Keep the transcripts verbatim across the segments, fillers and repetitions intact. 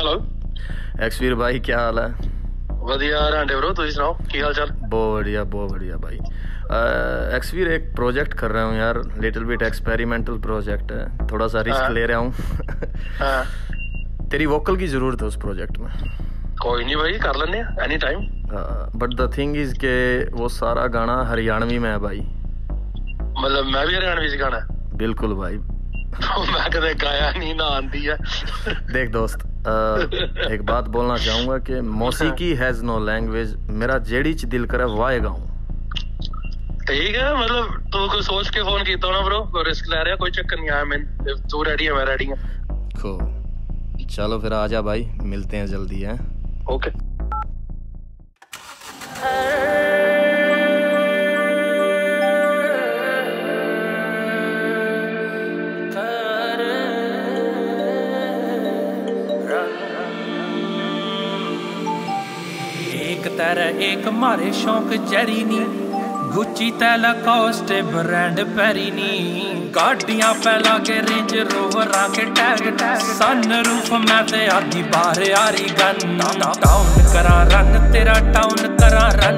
Hello एक्सवीर भाई, क्या हाल है? ਵਧੀਆ ਰਾਂਡੇ ਬ్రో, ਤੁਸੀਂ ਸੁਣਾਓ ਕੀ ਹਾਲ ਚਾਲ? बहुत बढ़िया बहुत बढ़िया भाई। एक्सवीर एक प्रोजेक्ट कर रहा हूँ यार, लिटिल बिट एक्सपेरिमेंटल प्रोजेक्ट है, थोड़ा सा रिस्क ले रहा हूँ। हाँ तेरी वोकल की ज़रूरत है उस प्रोजेक्ट में। कोई नहीं भाई, कर लेंगे any time. But the thing is के वो सारा गाना हरियाणवी में है भाई। मतलब मैं भी हरियाणवी से गाना है? बिल्कुल भाई। मैं कदे गाया नहीं ना आंदी है। देख दोस्त, आ, एक बात बोलना चाहूँगा कि मौसीकी हैज़ नो लैंग्वेज, मेरा जेड़ी च दिल करे वाह गाऊँ। ठीक है, मतलब तू कोई सोच के फोन किया ना ब्रो, कोई रिस्क ले रहा, कोई चक्कर नहीं आया। मैं तू रेडी है, मैं रेडी हूँ। cool। चलो फिर आजा भाई, मिलते हैं जल्दी है। ओके। एक तरह एक मारे शौक जरी नी, गुच्ची तैला कॉस्ट ब्रांड पैरी नी, गाड़ियां पहला के रेंज रोवर के टैग टैग, सन रूफ मैं ते आधी बाहर यारी गन, टाउन करा रन तेरा टाउन करा रन,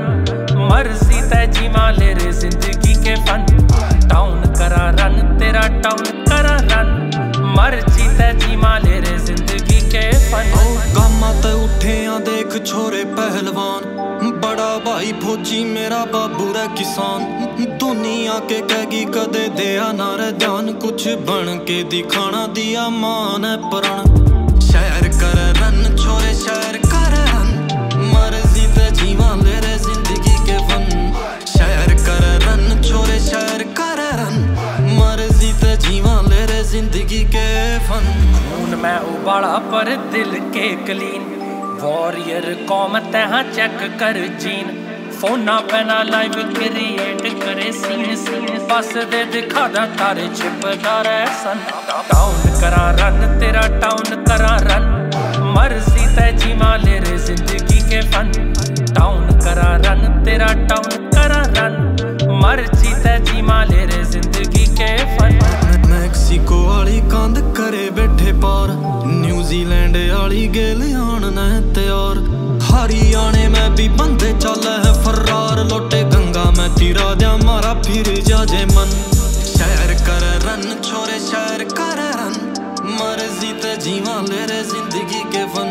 मर्जी तय जी माले रे जिंदगी के फन, टाउन करा रन तेरा टाउन करा रन, मर्जी तय जी माले रे जिंदगी के फन। गामा ते उठे आ देख छोरे पहलवान, बड़ा भाई फौजी मेरा बाबू रे किसान, दुनिया के कहेगी कदे दिया ना रे ध्यान, कुछ बन के दिखाना दिया मान है प्रण, शहर कर रन छोरे शहर कर रन, मर्जी ते जीवा ले रे जिंदगी के फन, शहर कर रन छोरे शहर कर रन, मर्जी ते जीवा ले रे जिंदगी के फन। खून मैं उबाला पर दिल के क्लीन, वॉरियर कौम तहाँ चेक कर जीन, फोना पैना लाइव क्रिएट करे सीन सीन, बस दे दिखा दा तारे छिपदार सन, टाउन करा रन तेरा टाउन करा रन, मर्जी तय जी माले रे जिंदगी के फन, टाउन करा रन तेरा टाउन करा रन, मर्जी तय जी माले रे जिंदगी के फन। मैक्सिको वाली कंध करे बैठे पार, न्यूजीलैंड वाली गेल आन तैयार, हरियाणे में भी बंदे चल है फरार, लोटे गंगा में तीरा दिया मारा फिर जाजे मन, शहर कर रन छोरे शहर कर रन, मर्जी ते जीवा ले रे जिंदगी के फन,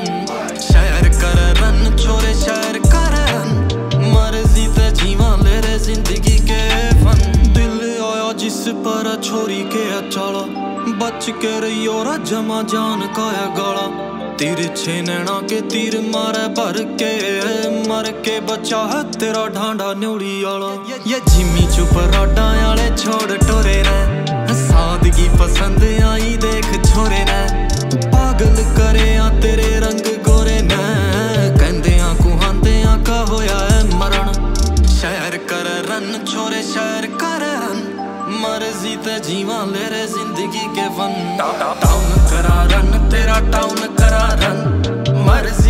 शहर कर रन छोरे शहर कर रन, मर्जी ते जीवा ले रे जिंदगी के फन। दिल आया जिस पर छोरी के अचाला, बच के रहियो जमा जान का है गाला, तिरछे नैना के तीर मारे भर के, मर के बचा है तेरा ढांडा न्यूली आला, ये जिम्मी चुप राडा आले छोड़ टोरे रे, सादगी पसंद आई देख छोरे रे, पागल करे आ तेरे रंग गोरे ने, कहंदे आ कुहांदे आ का होया है मरण, शहर कर रन छोरे शहर कर रन, मर्जी ते जीवा ले रे जिंदगी के फन, टाउन करा रन तेरा टाउन करा रन, मर्जी